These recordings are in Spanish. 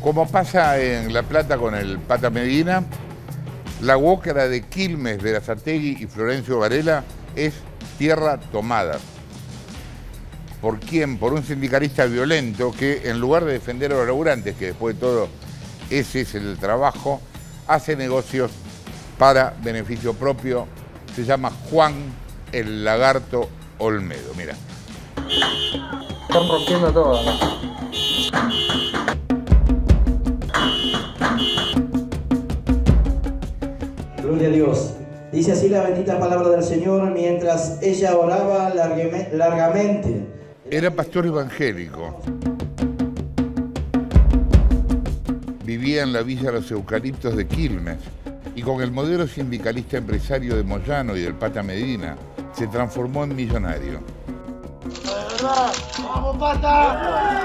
Como pasa en La Plata con el Pata Medina, la UOCRA de Quilmes, Berazategui y Florencio Varela es tierra tomada. ¿Por quién? Por un sindicalista violento que, en lugar de defender a los laburantes, que después de todo ese es el trabajo, hace negocios para beneficio propio. Se llama Juan el Lagarto Olmedo. Mira. Están rompiendo todo, ¿no? Gloria a Dios. Dice así la bendita palabra del Señor mientras ella oraba largamente. Era pastor evangélico. Vivía en la Villa Los Eucaliptos de Quilmes y con el modelo sindicalista empresario de Moyano y del Pata Medina se transformó en millonario. ¡Vamos, Pata!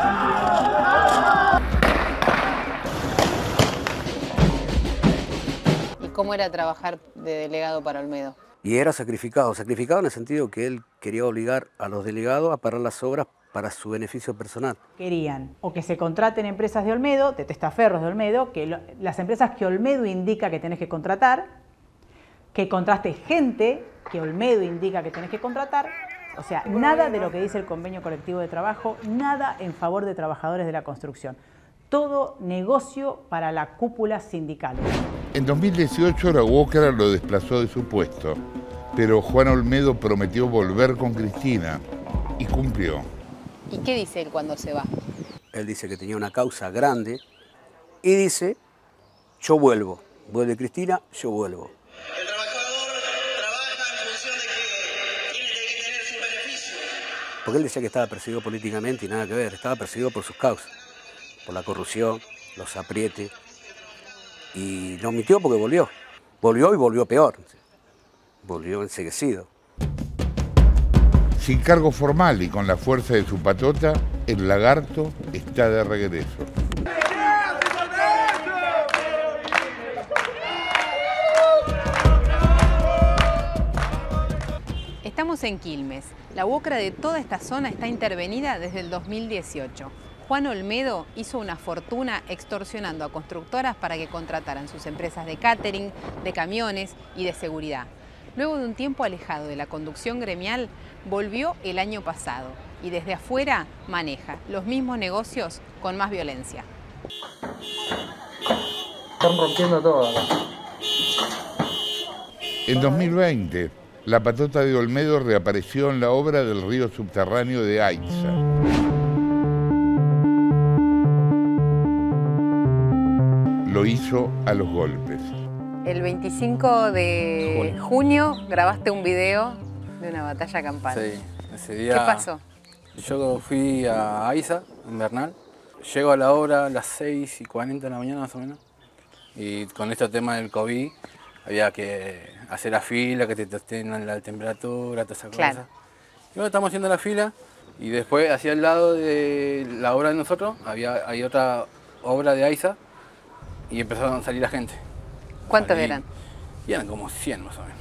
¿Cómo era trabajar de delegado para Olmedo? Y era sacrificado en el sentido que él quería obligar a los delegados a parar las obras para su beneficio personal. Querían o que se contraten empresas de Olmedo, de testaferros de Olmedo, las empresas que Olmedo indica que tenés que contratar, que contraste gente que Olmedo indica que tenés que contratar. O sea, nada de lo que dice el convenio colectivo de trabajo, nada en favor de trabajadores de la construcción. Todo negocio para la cúpula sindical. En 2018 la UOCRA lo desplazó de su puesto, pero Juan Olmedo prometió volver con Cristina y cumplió. ¿Y qué dice él cuando se va? Él dice que tenía una causa grande y dice, yo vuelvo. Vuelve Cristina, yo vuelvo. El trabajador trabaja en función de que tiene que tener su beneficio. Porque él decía que estaba perseguido políticamente y nada que ver, estaba perseguido por sus causas, por la corrupción, los aprietes. Y lo omitió porque volvió. Volvió y volvió peor. Volvió enceguecido. Sin cargo formal y con la fuerza de su patota, el lagarto está de regreso. Estamos en Quilmes. La UOCRA de toda esta zona está intervenida desde el 2018. Juan Olmedo hizo una fortuna extorsionando a constructoras para que contrataran sus empresas de catering, de camiones y de seguridad. Luego de un tiempo alejado de la conducción gremial, volvió el año pasado y desde afuera maneja los mismos negocios con más violencia. Están rompiendo todo, ¿no? En 2020, la patota de Olmedo reapareció en la obra del río subterráneo de Aiza. Lo hizo a los golpes. El 25 de junio grabaste un video de una batalla campal. Sí, ese día... ¿Qué pasó? Yo fui a Aiza, en Bernal. Llego a la obra a las 6:40 de la mañana más o menos. Y con este tema del COVID había que hacer la fila, que te testen la temperatura, todas esas cosas. Y bueno, estamos haciendo la fila y después hacia el lado de la obra de nosotros hay otra obra de Aiza. Y empezaron a salir la gente. ¿Cuántos eran? Y eran como 100 más o menos.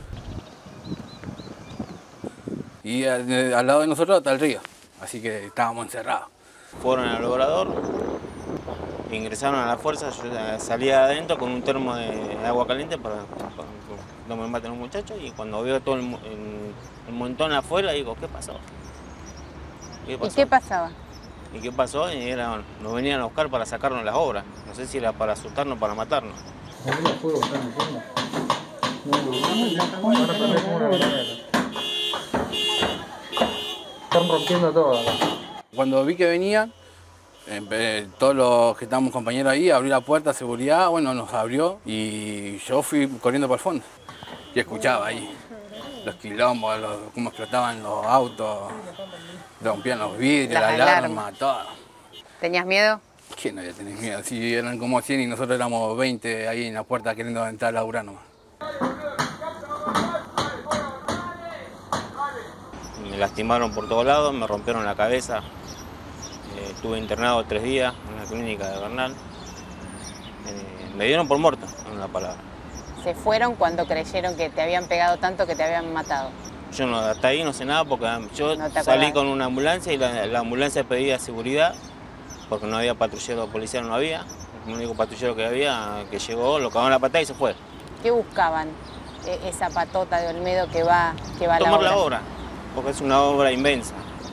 Y al lado de nosotros está el río, así que estábamos encerrados. Fueron al obrador, ingresaron a la fuerza, yo salía adentro con un termo de agua caliente para no me maten un muchacho y cuando veo todo el montón afuera digo, ¿qué pasó? ¿Y qué pasaba? ¿Y qué pasó? Y nos venían a buscar para sacarnos las obras. No sé si era para asustarnos o para matarnos. Están rompiendo todo, ¿no? Cuando vi que venían, todos los que estábamos compañeros ahí, abrí la puerta, seguridad, bueno, nos abrió y yo fui corriendo para el fondo. Y escuchaba ahí los quilombos, cómo explotaban los autos, rompían los vidrios, la alarma, todo. ¿Tenías miedo? ¿Quién no había tenido miedo? Si eran como 100 y nosotros éramos 20 ahí en la puerta queriendo entrar a laburar nomás. Me lastimaron por todos lados, me rompieron la cabeza. Estuve internado 3 días en la clínica de Bernal. Me dieron por muerto, en una palabra. Se fueron cuando creyeron que te habían pegado tanto que te habían matado. Yo no, hasta ahí no sé nada porque yo salí con una ambulancia y la ambulancia pedía seguridad porque no había patrullero policial, no había. El único patrullero que había, que llegó, lo cagó en la patada y se fue. ¿Qué buscaban esa patota de Olmedo que va a la Tomar obra? la obra, porque es una obra inmensa.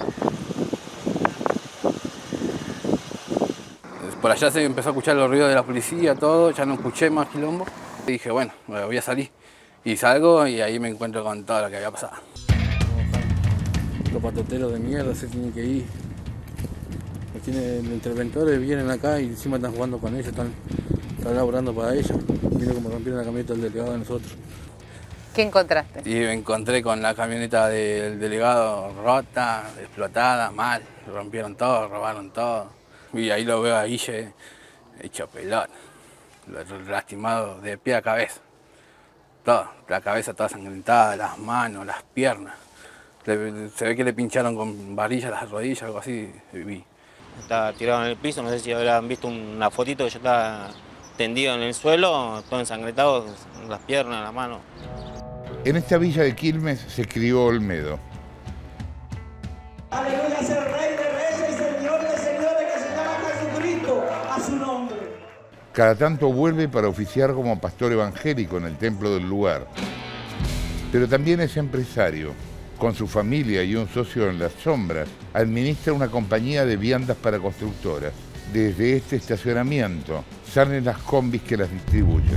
Por allá se empezó a escuchar los ruidos de la policía, todo, ya no escuché más quilombo. Y dije, bueno, voy a salir. Y salgo y ahí me encuentro con todo lo que había pasado. Los patoteros de mierda se tienen que ir. Los interventores vienen acá y encima están jugando con ellos, están laburando para ellos. Miren cómo rompieron la camioneta del delegado de nosotros. ¿Qué encontraste? Y me encontré con la camioneta del delegado rota, explotada, mal. Rompieron todo, robaron todo. Y ahí lo veo a Guille hecho pelota, lastimado de pie a cabeza. Todo, la cabeza toda sangrentada, las manos, las piernas. Se ve que le pincharon con varillas las rodillas, algo así. Vi. Estaba tirado en el piso, no sé si habrán visto una fotito que yo estaba tendido en el suelo, todo ensangrentado, las piernas, las manos. En esta villa de Quilmes se crió Olmedo. Aleluya, es el Rey de Reyes y Señor de Señores, que se llama Jesucristo, a su nombre. Cada tanto vuelve para oficiar como pastor evangélico en el templo del lugar. Pero también es empresario. Con su familia y un socio en las sombras, administra una compañía de viandas para constructoras. Desde este estacionamiento salen las combis que las distribuyen.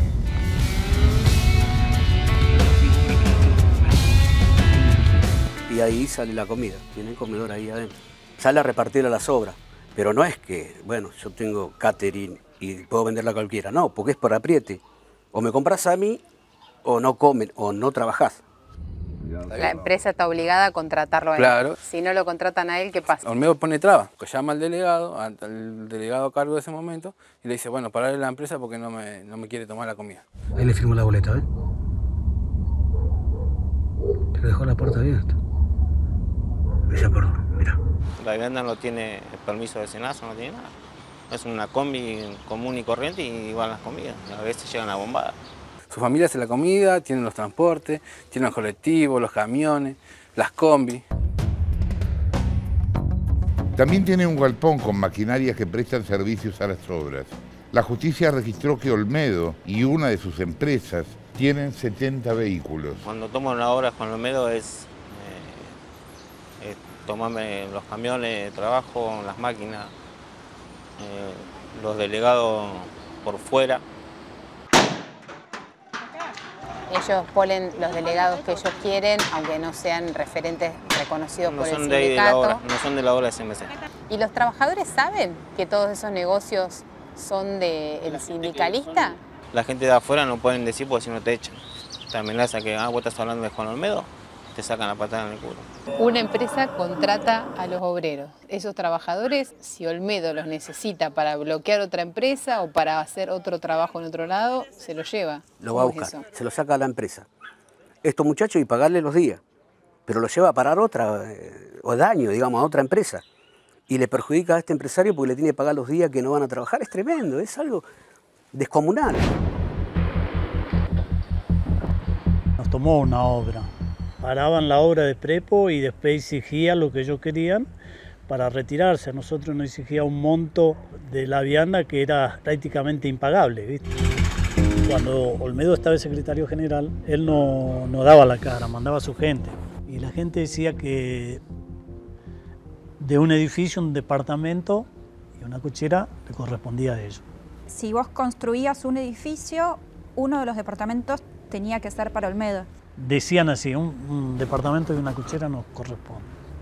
Y ahí sale la comida, tienen comedor ahí adentro. Sale a repartir a las obras, pero no es que, bueno, yo tengo catering y puedo venderla a cualquiera, no, porque es por apriete. O me compras a mí, o no comen, o no trabajás. La empresa está obligada a contratarlo a él. Claro. Si no lo contratan a él, ¿qué pasa? Olmedo pone trabas, llama al delegado a cargo de ese momento, y le dice, bueno, pararle la empresa porque no me quiere tomar la comida. Ahí le firmó la boleta, ¿ves? Pero dejó la puerta abierta. Ella, perdón, mira. La vivienda no tiene el permiso de cenazo, no tiene nada. Es una combi común y corriente y van las comidas. A veces llegan a bombadas. Su familia hace la comida, tienen los transportes, tienen los colectivos, los camiones, las combis. También tiene un galpón con maquinarias que prestan servicios a las obras. La justicia registró que Olmedo y una de sus empresas tienen 70 vehículos. Cuando tomo la obra con Olmedo es tomarme los camiones de trabajo, las máquinas, los delegados por fuera. Ellos ponen los delegados que ellos quieren, aunque no sean referentes reconocidos por el sindicato. No son de la obra de CMC. ¿Y los trabajadores saben que todos esos negocios son del sindicalista? La gente de afuera no pueden decir porque si no te echan. Te amenaza que vos estás hablando de Juan Olmedo, te sacan la patada en el culo. Una empresa contrata a los obreros. Esos trabajadores, si Olmedo los necesita para bloquear otra empresa o para hacer otro trabajo en otro lado, se lo lleva. Lo va a buscar, se lo saca a la empresa. Estos muchachos y pagarle los días, pero lo lleva a parar otra, o daño, digamos, a otra empresa. Y le perjudica a este empresario porque le tiene que pagar los días que no van a trabajar. Es tremendo, es algo descomunal. Nos tomó una obra. Paraban la obra de prepo y después exigían lo que ellos querían para retirarse. A nosotros nos exigía un monto de la vianda que era prácticamente impagable, ¿viste? Cuando Olmedo estaba de secretario general, él no daba la cara, mandaba a su gente. Y la gente decía que de un edificio, un departamento y una cochera le correspondía a ellos. Si vos construías un edificio, uno de los departamentos tenía que ser para Olmedo. Decían así, un departamento y una cochera nos corresponde.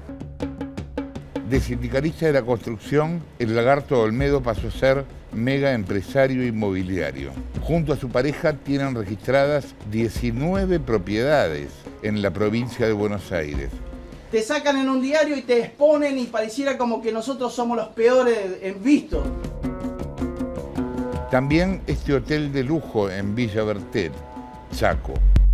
De sindicalista de la construcción, el lagarto Olmedo pasó a ser mega empresario inmobiliario. Junto a su pareja tienen registradas 19 propiedades en la provincia de Buenos Aires. Te sacan en un diario y te exponen y pareciera como que nosotros somos los peores en visto. También este hotel de lujo en Villa Bertel, Chaco.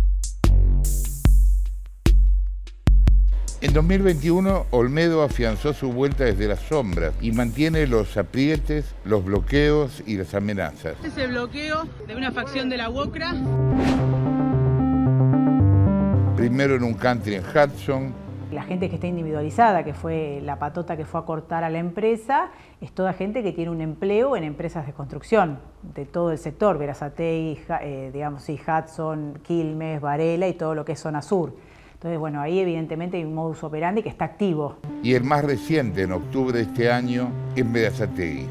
En 2021, Olmedo afianzó su vuelta desde las sombras y mantiene los aprietes, los bloqueos y las amenazas. Este es el bloqueo de una facción de la UOCRA. Primero en un country en Hudson, La gente que está individualizada, que fue la patota que fue a cortar a la empresa, es toda gente que tiene un empleo en empresas de construcción, de todo el sector, Berazategui, digamos, sí, Hudson, Quilmes, Varela y todo lo que es zona sur. Entonces, bueno, ahí evidentemente hay un modus operandi que está activo. Y el más reciente, en octubre de este año, en Berazategui.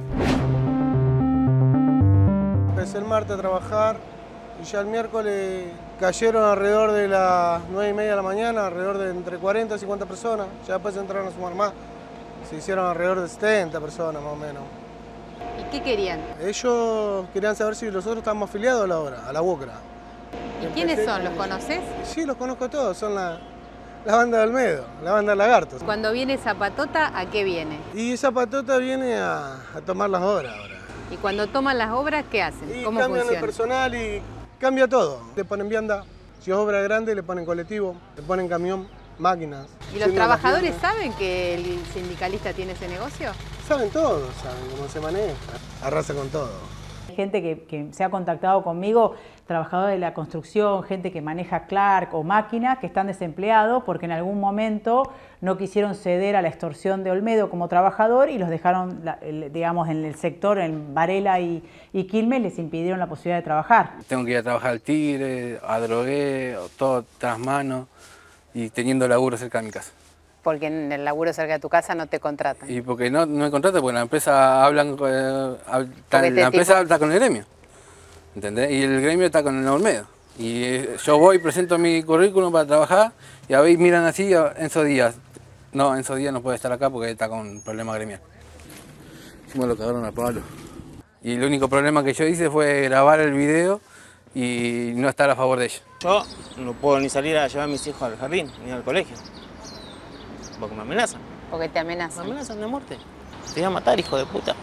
Empecé el martes a trabajar y ya el miércoles cayeron alrededor de las 9:30 de la mañana, alrededor de entre 40 y 50 personas. Ya después entraron a sumar más. Se hicieron alrededor de 70 personas más o menos. ¿Y qué querían? Ellos querían saber si nosotros estábamos afiliados a la obra, a la UOCRA. ¿Y quiénes son? ¿Los conoces? Sí, los conozco todos, son la banda de Olmedo, la banda de Lagartos. Cuando viene esa patota, ¿a qué viene? Y esa patota viene a tomar las obras ahora. Y cuando toman las obras, ¿qué hacen? Y ¿Cómo cambian funciona? el personal y cambia todo. Le ponen vianda, si es obra grande le ponen colectivo, le ponen camión, máquinas. ¿Y los trabajadores saben que el sindicalista tiene ese negocio? Saben todo, saben cómo se maneja, arrasa con todo. Hay gente que se ha contactado conmigo, trabajadores de la construcción, gente que maneja Clark o máquinas, que están desempleados porque en algún momento no quisieron ceder a la extorsión de Olmedo como trabajador y los dejaron, digamos, en el sector, en Varela y Quilmes, les impidieron la posibilidad de trabajar. Tengo que ir a trabajar al Tigre, a Drogué, todo tras mano y teniendo laburo cerca de mi casa. Porque en el laburo cerca de tu casa no te contratan. Y porque no me contratan, porque la empresa habla con el gremio, ¿entendés? Y el gremio está con el Olmedo. Y yo voy, presento mi currículum para trabajar y a ver, miran así en esos días. No, en esos días no puede estar acá porque está con problemas gremial. Encima lo cagaron a palo. Y el único problema que yo hice fue grabar el video y no estar a favor de ellos. Yo no puedo ni salir a llevar a mis hijos al jardín ni al colegio. Porque me amenazan. Porque te amenazan. Me amenazan de muerte. Te voy a matar, hijo de puta.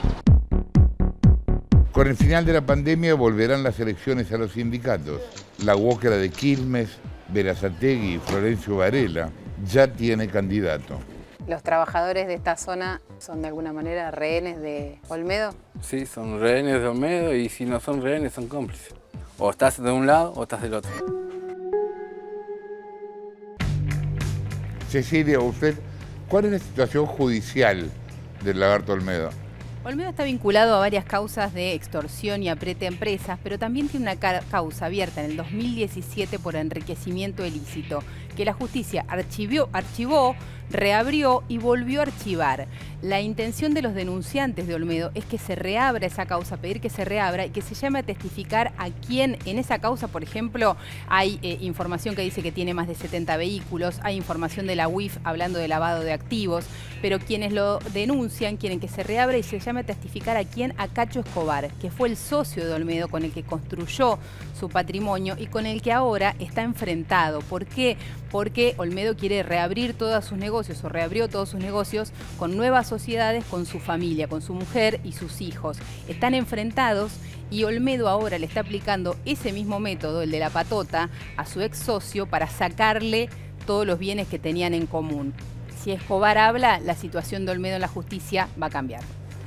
Con el final de la pandemia volverán las elecciones a los sindicatos. La UOCRA de Quilmes, Berazategui y Florencio Varela ya tiene candidato. ¿Los trabajadores de esta zona son de alguna manera rehenes de Olmedo? Sí, son rehenes de Olmedo y si no son rehenes son cómplices. O estás de un lado o estás del otro. Cecilia, usted, ¿cuál es la situación judicial del Lagarto Olmedo? Olmedo está vinculado a varias causas de extorsión y apriete a empresas, pero también tiene una causa abierta en el 2017 por enriquecimiento ilícito, que la justicia archivó, reabrió y volvió a archivar. La intención de los denunciantes de Olmedo es que se reabra esa causa, pedir que se reabra y que se llame a testificar a quién en esa causa. Por ejemplo, hay información que dice que tiene más de 70 vehículos, hay información de la UIF hablando de lavado de activos, pero quienes lo denuncian quieren que se reabra y se llame a testificar a quién, a Cacho Escobar, que fue el socio de Olmedo con el que construyó su patrimonio y con el que ahora está enfrentado. ¿Por qué? Porque Olmedo quiere reabrir todos sus negocios o reabrió todos sus negocios con nuevas sociedades, con su familia, con su mujer y sus hijos. Están enfrentados y Olmedo ahora le está aplicando ese mismo método, el de la patota, a su ex socio para sacarle todos los bienes que tenían en común. Si Escobar habla, la situación de Olmedo en la justicia va a cambiar.